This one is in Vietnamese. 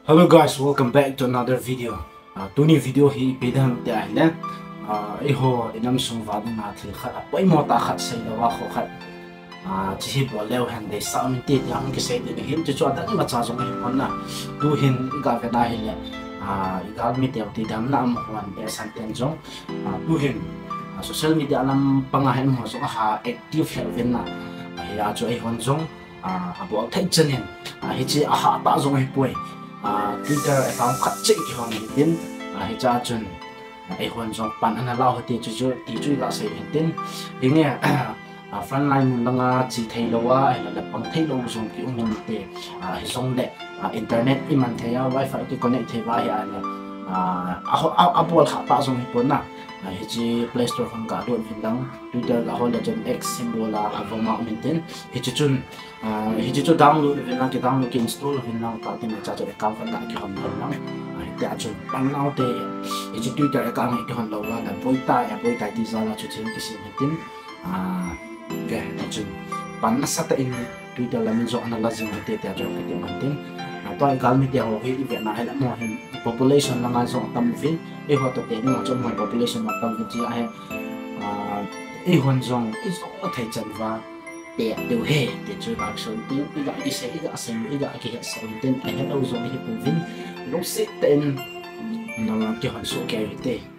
Hello guys, welcome back to another video. Tuni video hi pedam te aile. Iho inam sung vadu na thil khat apoi mota khat sei dawa kho khat. Chi hi bo leo han de sa min te yang ke sei de hin chu ta ni ma cha jong hi on na. Tu hin ga ve da hi le. Igal mi te ti dam na am hwan e san ten jong. Tu hin social media lam pangahen mo so ha active ven na. Ya chu ai hon jong. Abo thai chen hin. Hi chi a ha ta jong hi poi. Twitter account khát chế cái hòn hiện tin hay cha chun ai hòn trong pan anh lao hết chú tí chú là sẽ hiện tin hiện nghe frontline mình đang chỉ thấy đâu hay là bằng thấy đâu dùng kiểu mình để hay dùng để internet iman thấy wifi cái connect thấy vai là Apple khá ta dùng hết na hay chỉ Play Store không cả luôn hiện đang Twitter là hồi là chân X symbol là avong mạo mình tin hay chỉ chun hiji download về năng cái download cái install về năng tạo tiền trả cho account phần lại cái hòn lâu lắm để cho bằng nào để hiji Twitter account này cái hòn lâu là bôi tai đi ra là cho chính cái gì mình tin cái chừng bằng nó sát in Twitter là mình chọn là gì mình để cho cái tiền mình tin tôi cái mình điều cái việc này là một hình population là ngay chọn tâm viên để họ tập tiền mà trong mọi population mà tâm viên chỉ ai hòn rong ít thấy chân và để điều hệ để chơi bạc sơn tiếng cái gọi cái sẽ cái sinh cái gọi cái hiện sinh tên ai hết đâu rồi thì cũng vinh lúc xếp tên nó là cái hòn số kèo thế